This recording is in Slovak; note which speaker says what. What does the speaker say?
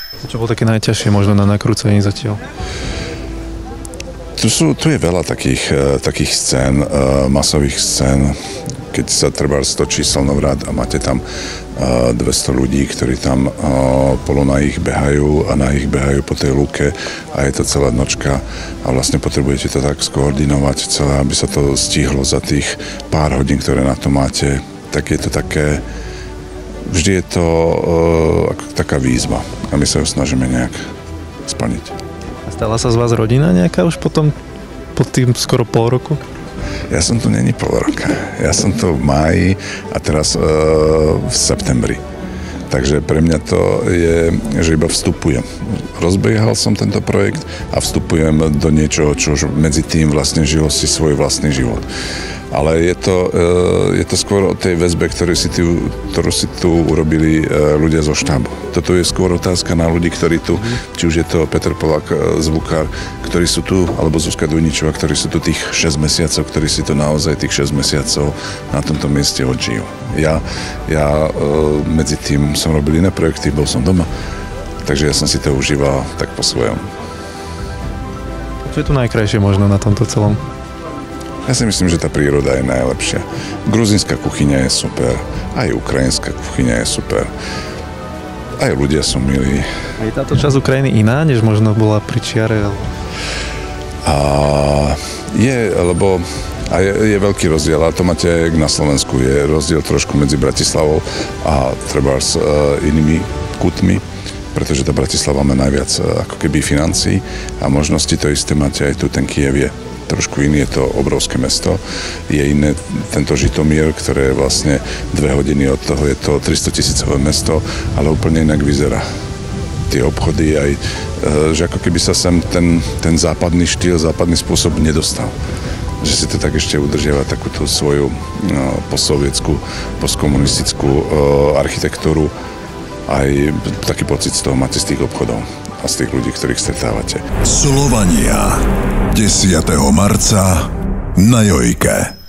Speaker 1: Čo bolo také najťažšie možno na nakrúcení zatiaľ?
Speaker 2: Tu je veľa takých scén, masových scén, keď sa treba stočí slnovrat a máte tam 200 ľudí, ktorí tam na ich behajú po tej lúke a je to celá nočka a vlastne potrebujete to tak skoordinovať celé, aby sa to stihlo za tých pár hodín, ktoré na to máte, tak je to také, vždy je to ako taká výzva a my sa ju snažíme nejak splniť.
Speaker 1: Stala sa z vás rodina nejaká už potom, pod tým skoro pol roku?
Speaker 2: Ja som tu není pol roka. Ja som tu v máji a teraz v septembri. Takže pre mňa to je, že iba vstupujem. Rozbiehal som tento projekt a vstupujem do niečoho, čo medzi tým vlastne žilo si svoj vlastný život. Ale je to skôr o tej väzbe, ktorú si tu urobili ľudia zo štábu. Toto je skôr otázka na ľudí, ktorí tu, či už je to Peter Polák, zvukár, ktorí sú tu, alebo Zuzka Dujničová, ktorí sú tu tých 6 mesiacov, ktorí si to naozaj tých 6 mesiacov na tomto mieste odžijú. Ja medzi tým som robil iné projekty, bol som doma, takže ja som si to užíval tak po svojom.
Speaker 1: Čo je tu najkrajšie možno na tomto celom?
Speaker 2: Ja si myslím, že tá príroda je najlepšia. Gruzínska kuchyňa je super, aj ukrajinská kuchyňa je super. Aj ľudia sú milí.
Speaker 1: Je táto časť Ukrajiny iná, než možno bola pri čiare?
Speaker 2: Lebo je veľký rozdiel, a to máte aj na Slovensku. Je rozdiel trošku medzi Bratislavou a treba s inými kútmi, pretože tá Bratislava má najviac ako keby financií a možnosti to isté máte aj tu, ten Kyjev je trošku iný, je to obrovské mesto. Je iné tento Žitomír, ktoré je vlastne 2 hodiny od toho, je to 300 000 mesto, ale úplne inak vyzerá. Tie obchody aj, že ako keby sa sem ten západný štýl, západný spôsob nedostal. Že si to tak ešte udržiava takú tú svoju postsovietskú, postkomunistickú architektúru. Aj taký pocit z toho máte z tých obchodov a z tých ľudí, ktorých stretávate.
Speaker 3: Slovania 10. marca na Jojke.